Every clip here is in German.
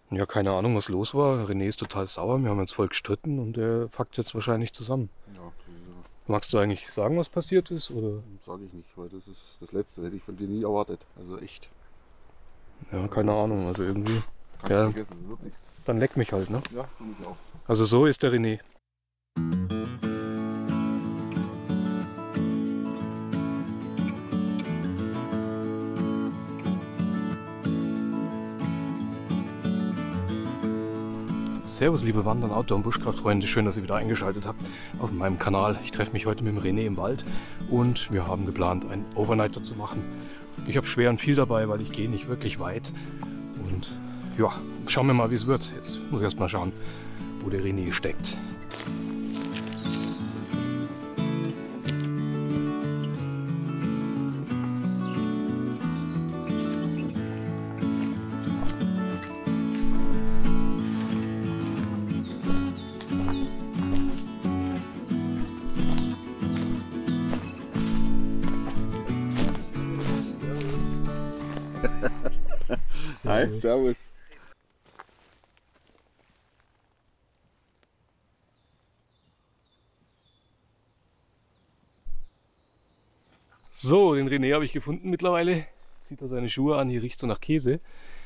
Ja, keine Ahnung, was los war. René ist total sauer. Wir haben jetzt voll gestritten und er packt jetzt wahrscheinlich zusammen. Ja, Magst du eigentlich sagen, was passiert ist? Oder? sage ich nicht, weil das ist das Letzte, hätte ich von dir nie erwartet. Also echt. Ja, keine Ahnung. Also irgendwie. Kannst Ja, du vergessen, wird nichts. dann leck mich halt, ne? Ja, tu mich auch. Also so ist der René. Servus liebe Wandern, Outdoor- und Buschkraftfreunde, schön, dass ihr wieder eingeschaltet habt auf meinem Kanal. Ich treffe mich heute mit dem René im Wald und wir haben geplant, einen Overnighter zu machen. Ich habe schwer und viel dabei, weil ich gehe nicht wirklich weit. Und ja, schauen wir mal, wie es wird. Jetzt muss ich erst mal schauen, wo der René steckt. Hi, servus. So, den René habe ich gefunden mittlerweile. Zieht er seine Schuhe an, hier riecht so nach Käse.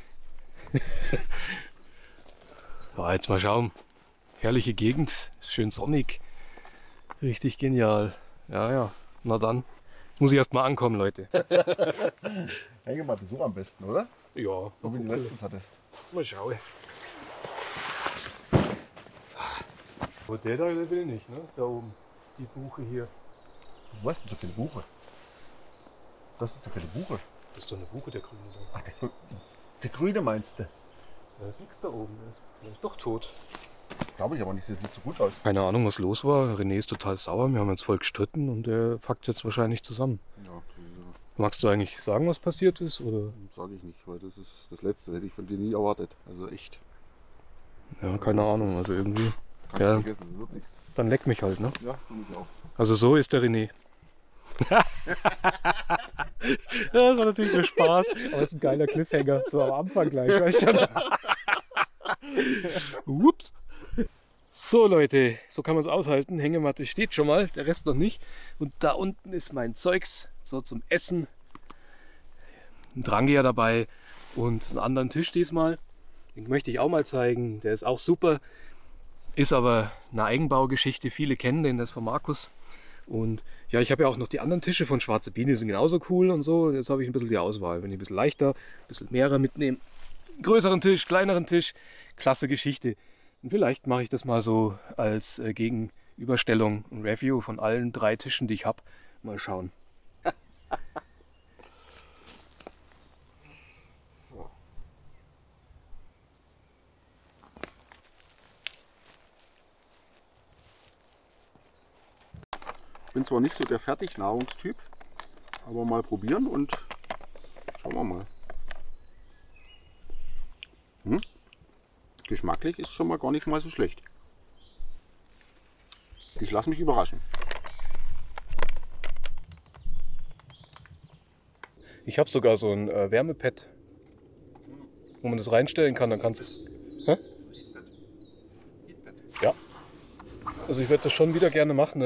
Ja, jetzt mal schauen. Herrliche Gegend, schön sonnig. Richtig genial. Ja, ja, na dann. Muss ich erst mal ankommen, Leute. Hänge mal so am besten, oder? Ja, So wie du letztens hattest. mal schauen. Aber der da will nicht, ne? Da oben. Die Buche hier. Was ist das für eine Buche? Das ist doch keine Buche. Das ist doch eine Buche, der Grüne da. Ach, der Grüne meinst du? Da ist nichts da oben. Der ist doch tot. Glaube ich aber nicht, der sieht so gut aus. Keine Ahnung, was los war. René ist total sauer. Wir haben jetzt voll gestritten und er packt jetzt wahrscheinlich zusammen. Ja, Magst du eigentlich sagen, was passiert ist? Oder? sage ich nicht, weil das ist das Letzte, hätte ich von dir nie erwartet. Also echt. Ja, keine Ahnung. Also irgendwie. Kannst Ja, du vergessen, wird nichts. dann leck mich halt, ne? Ja, tu mich auch. Also so ist der René. Das war natürlich nur Spaß, aber es ist ein geiler Cliffhanger. So am Anfang gleich, weißt du schon. Ups. So Leute, so kann man es aushalten. Hängematte steht schon mal, der Rest noch nicht. Und da unten ist mein Zeugs, so zum Essen. Ein Drangier dabei und einen anderen Tisch diesmal. Den möchte ich auch mal zeigen. Der ist auch super. Ist aber eine Eigenbaugeschichte. Viele kennen den, das ist von Markus. Und ja, ich habe ja auch noch die anderen Tische von Schwarze Biene, die sind genauso cool und so. Jetzt habe ich ein bisschen die Auswahl. Wenn ich ein bisschen leichter, ein bisschen mehrer mitnehme. Größeren Tisch, kleineren Tisch. Klasse Geschichte. Und vielleicht mache ich das mal so als Gegenüberstellung, ein Review von allen 3 Tischen, die ich habe. Mal schauen. So. Ich bin zwar nicht so der Fertignahrungstyp, aber mal probieren und schauen wir mal. Geschmacklich ist schon mal gar nicht mal so schlecht. Ich lasse mich überraschen. Ich habe sogar so ein Wärmepad, wo man das reinstellen kann. Dann kannst du es. Hä? Ja. Also ich werde das schon wieder gerne machen.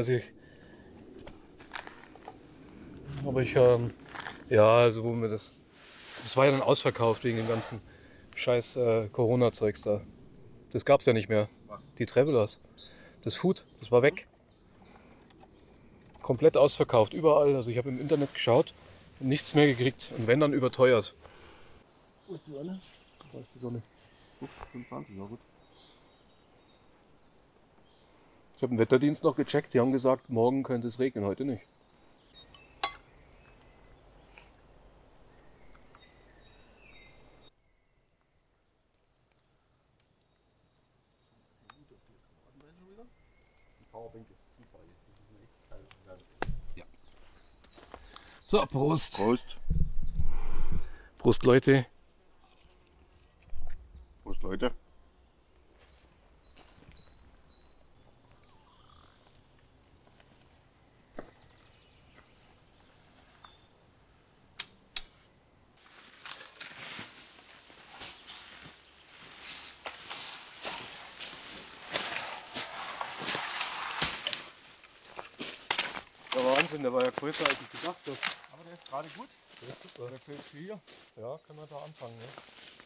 Aber ich, ja, also wo mir das war ja dann ausverkauft wegen dem ganzen scheiß Corona-Zeugs da. Das gab's ja nicht mehr. Was? Die Travelers. Das Food, das war weg. Komplett ausverkauft, überall. Also ich habe im Internet geschaut und nichts mehr gekriegt. Und wenn, dann überteuert. Wo ist die Sonne? Da ist die Sonne. 25, ja gut. Ich habe den Wetterdienst noch gecheckt. Die haben gesagt, morgen könnte es regnen, heute nicht. Die Powerbank ist super. Das ist eine echt geile Ja. So, Prost. Prost. Prost, Leute. Prost, Leute. Wahnsinn, der war ja größer als ich gedacht habe. Aber der ist gerade gut. Der ist super. Der fällt hier. Ja, können wir da anfangen. Ne?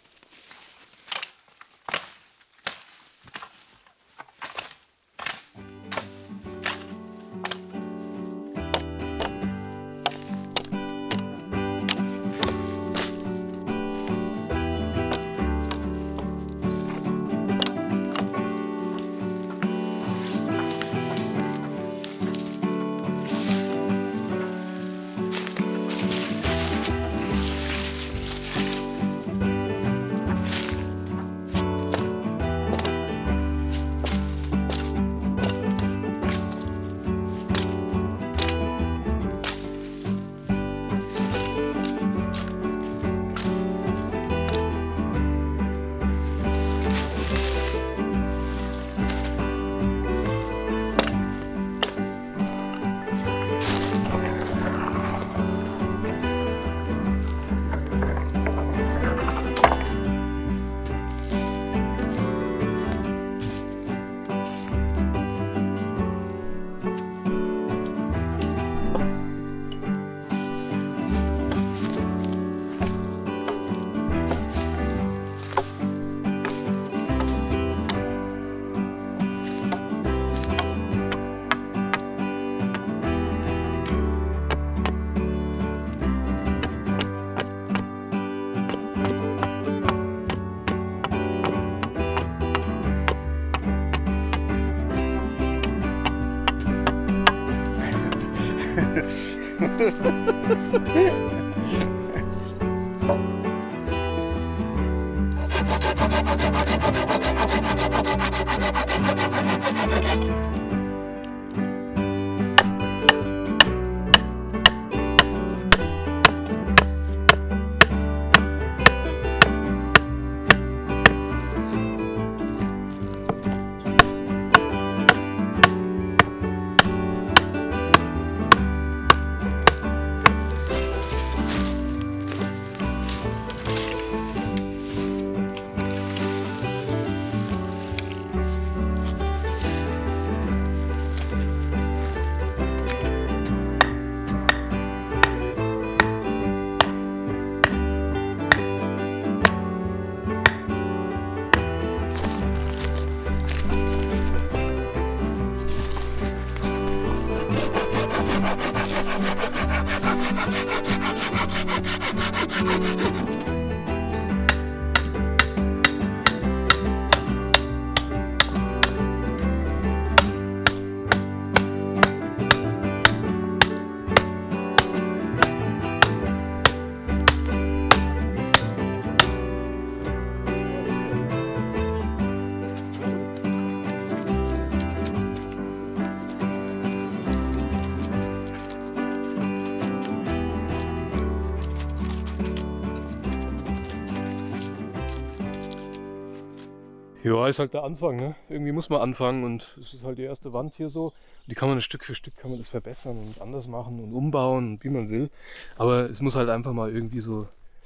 Ja, ist halt der Anfang, ne? Irgendwie muss man anfangen und es ist halt die erste Wand hier so. Die kann man Stück für Stück kann man das verbessern und anders machen und umbauen und wie man will. Aber es muss halt einfach mal irgendwie so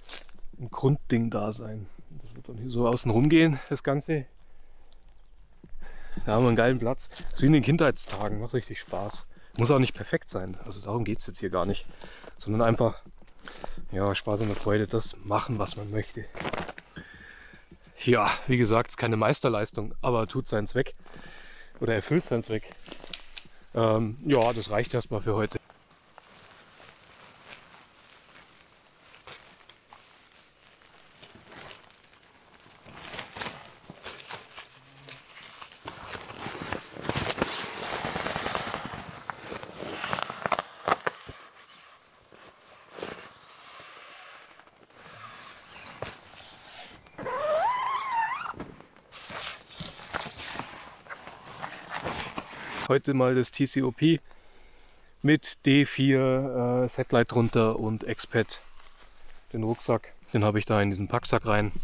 ein Grundding da sein. Das wird dann hier so außen rum gehen, das Ganze. Da haben wir einen geilen Platz. Das ist wie in den Kindheitstagen, macht richtig Spaß. Muss auch nicht perfekt sein, also darum geht es jetzt hier gar nicht. Sondern einfach, ja, Spaß und Freude, das machen, was man möchte. Ja, wie gesagt, ist keine Meisterleistung, aber tut seinen Zweck oder erfüllt seinen Zweck. Ja, das reicht erstmal für heute. Heute mal das TCOP mit D4 Satellite drunter und Exped. Den Rucksack, den habe ich da in diesen Packsack rein.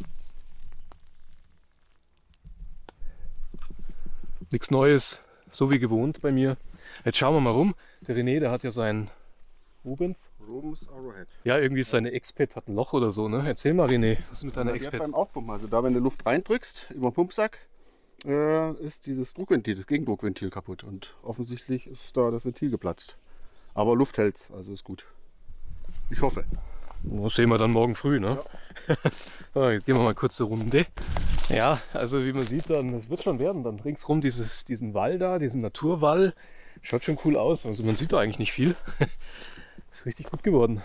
Nichts Neues, so wie gewohnt bei mir. Jetzt schauen wir mal rum. Der René, der hat ja sein Rubens Arrowhead. Ja, irgendwie ist seine Exped hat ein Loch oder so, ne? Erzähl mal, René, was ist mit deiner Exped? Beim Aufpumpen, also da, wenn du Luft reindrückst über den Pumpsack, ist dieses Druckventil, das Gegendruckventil kaputt und offensichtlich ist da das Ventil geplatzt. Aber Luft hält's, also ist gut. Ich hoffe. Das sehen wir dann morgen früh, ne? Ja. So, jetzt gehen wir mal kurz eine Runde. Ja, also wie man sieht, dann, es wird schon werden. Dann ringsrum diesen Wall da, diesen Naturwall. Schaut schon cool aus. Also man sieht da eigentlich nicht viel. Ist richtig gut geworden.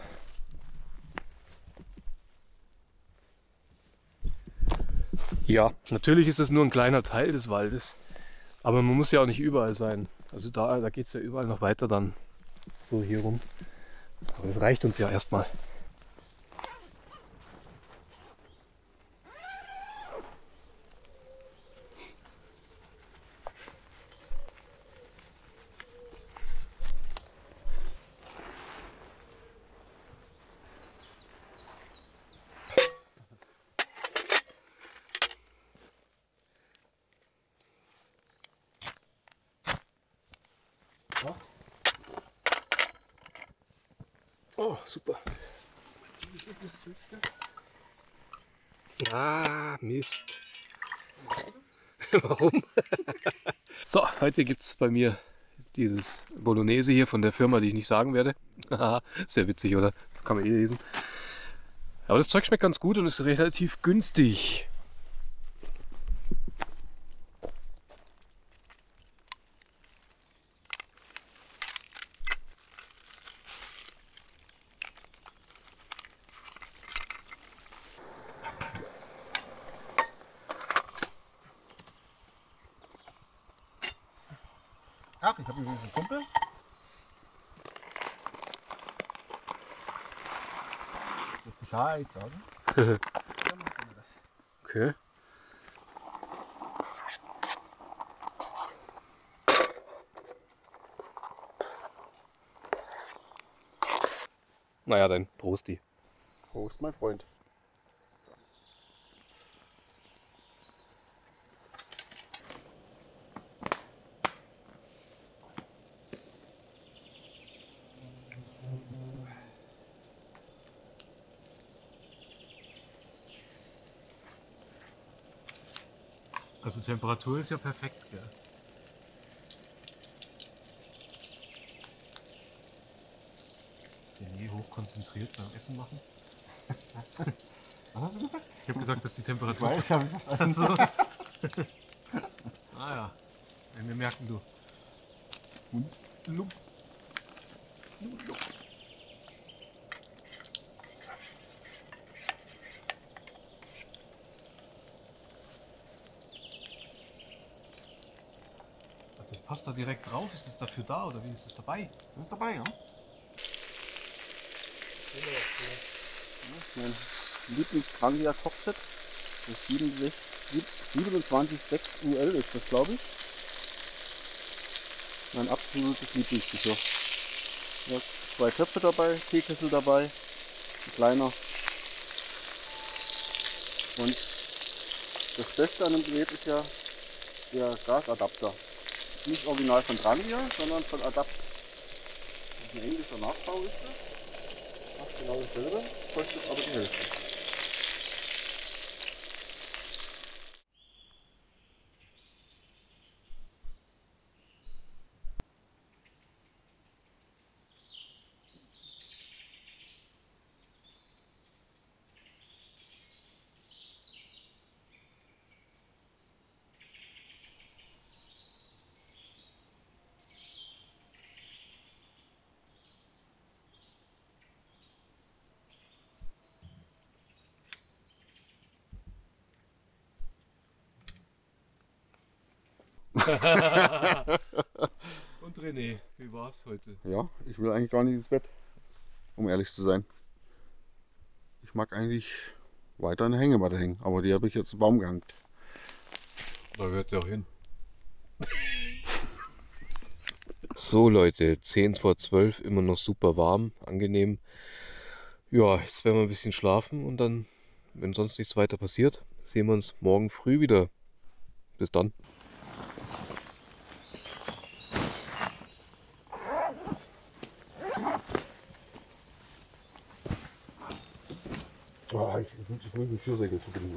Ja, natürlich ist es nur ein kleiner Teil des Waldes. Aber man muss ja auch nicht überall sein. Also da geht es ja überall noch weiter dann so hier rum. Aber das reicht uns ja erstmal. Oh, super. Ah, Mist. Warum? So, heute gibt es bei mir dieses Bolognese hier von der Firma, die ich nicht sagen werde. Sehr witzig, oder? Kann man eh lesen. Aber das Zeug schmeckt ganz gut und ist relativ günstig. Ach, ich habe übrigens einen Kumpel. Ich muss Bescheid sagen. Dann machen wir das. Okay. Naja, dann Prosti. Prost, mein Freund. Also Temperatur ist ja perfekt, gell? Nee, hochkonzentriert beim Essen machen. Was hast du gesagt? Ich habe gesagt, dass die Temperatur... Ich habe verstanden. Also. Ah ja, wir merken du. Und Lup. Das passt da direkt drauf. Ist das dafür da oder wie ist das dabei? Das ist dabei, ja? Mein Lieblings-Trangia-Cockpit. Das 27.6 UL ist das, glaube ich. Mein absolutes Lieblingsgeschirr. Ja, 2 Töpfe dabei, Teekessel dabei, ein kleiner. Und das Beste an dem Gerät ist ja der Gasadapter. Nicht original von Trangia, sondern von Adapt. Das ist ein englischer Nachbau ist das. Macht genau dasselbe, kostet aber die Hälfte. Und René, wie war's heute? Ja, ich will eigentlich gar nicht ins Bett, um ehrlich zu sein. Ich mag eigentlich weiter eine Hängematte hängen, aber die habe ich jetzt im Baum gehängt. Da gehört sie auch hin. So Leute, 10 vor 12, immer noch super warm, angenehm. Ja, jetzt werden wir ein bisschen schlafen und dann, wenn sonst nichts weiter passiert, sehen wir uns morgen früh wieder. Bis dann. Oh, ich will die Schürsegel zubinden.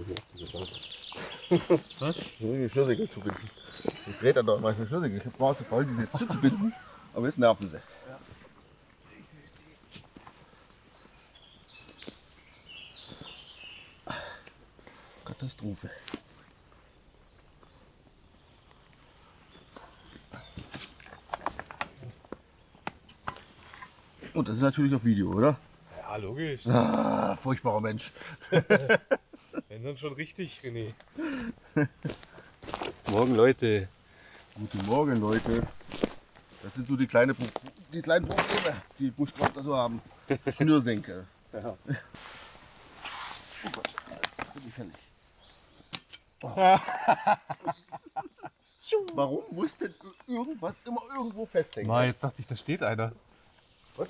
Was? Ich will die Schürsegel zubinden. Ich drehe dann doch manchmal Schürsegel. Ich war zu faul, die jetzt zuzubinden, aber jetzt nerven sie. Katastrophe. Und das ist natürlich auf Video, oder? Ja, logisch. Ah, furchtbarer Mensch. Wenn dann schon richtig, René. Morgen, Leute. Guten Morgen, Leute. Das sind so die kleinen Probleme, die Buschkrafter so haben. Schnürsenkel. Ja. Oh Gott, jetzt bin ich fertig. Oh. Warum muss denn irgendwas immer irgendwo festhängen? Mal, jetzt dachte ich, da steht einer. Was?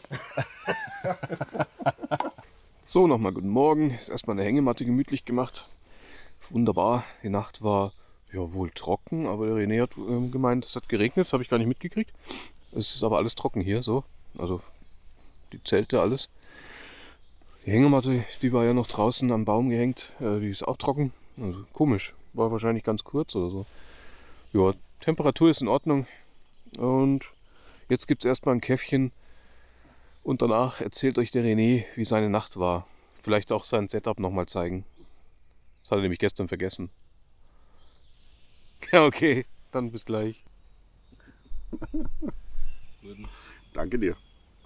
So, nochmal guten Morgen. Ist erstmal eine Hängematte gemütlich gemacht. Wunderbar. Die Nacht war ja wohl trocken, aber der René hat gemeint, es hat geregnet. Das habe ich gar nicht mitgekriegt. Es ist aber alles trocken hier, so. Also die Zelte, alles. Die Hängematte, die war ja noch draußen am Baum gehängt. Die ist auch trocken. Also komisch. War wahrscheinlich ganz kurz oder so. Ja, Temperatur ist in Ordnung. Und jetzt gibt es erstmal ein Käffchen. Und danach erzählt euch der René, wie seine Nacht war. Vielleicht auch sein Setup nochmal zeigen. Das hat er nämlich gestern vergessen. Ja, okay. Dann bis gleich. Danke dir.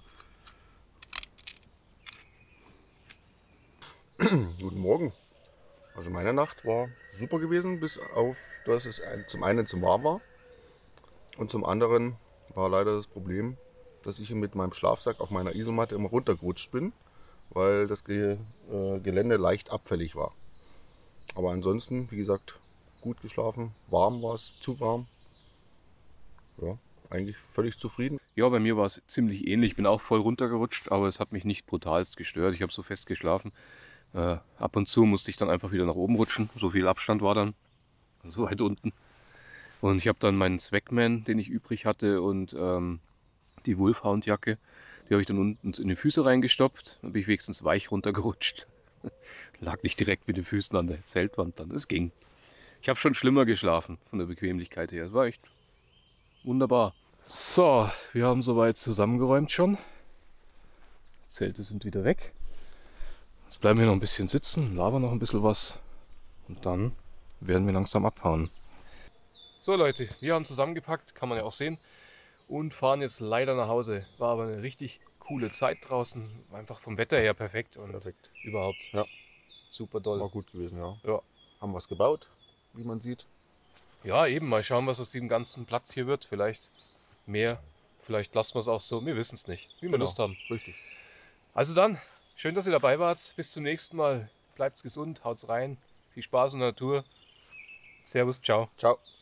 Guten Morgen. Also meine Nacht war super gewesen, bis auf, dass es zum einen zu warm war und zum anderen war leider das Problem, dass ich mit meinem Schlafsack auf meiner Isomatte immer runtergerutscht bin, weil das Gelände leicht abfällig war. Aber ansonsten, wie gesagt, gut geschlafen. Warm war es, zu warm. Ja, eigentlich völlig zufrieden. Ja, bei mir war es ziemlich ähnlich. Ich bin auch voll runtergerutscht, aber es hat mich nicht brutalst gestört. Ich habe so fest geschlafen. Ab und zu musste ich dann einfach wieder nach oben rutschen. So viel Abstand war dann. So weit unten. Und ich habe dann meinen Swagman, den ich übrig hatte, und die Wolfhound-Jacke, die habe ich dann unten in die Füße reingestopft. Dann bin ich wenigstens weich runtergerutscht. Lag nicht direkt mit den Füßen an der Zeltwand dann. Es ging. Ich habe schon schlimmer geschlafen von der Bequemlichkeit her. Es war echt wunderbar. So, wir haben soweit zusammengeräumt schon. Die Zelte sind wieder weg. Jetzt bleiben wir noch ein bisschen sitzen, labern noch ein bisschen was und dann werden wir langsam abhauen. So Leute, wir haben zusammengepackt, kann man ja auch sehen, und fahren jetzt leider nach Hause. War aber eine richtig coole Zeit draußen, einfach vom Wetter her perfekt und überhaupt. Ja, super doll. war gut gewesen, ja. Ja. Haben was gebaut, wie man sieht. Ja, eben, mal schauen, was aus diesem ganzen Platz hier wird. Vielleicht mehr, vielleicht lassen wir es auch so, wir wissen es nicht, wie wir Lust haben. Richtig. Also dann, schön, dass ihr dabei wart. Bis zum nächsten Mal. Bleibt's gesund, haut's rein. Viel Spaß in der Natur. Servus, ciao. Ciao.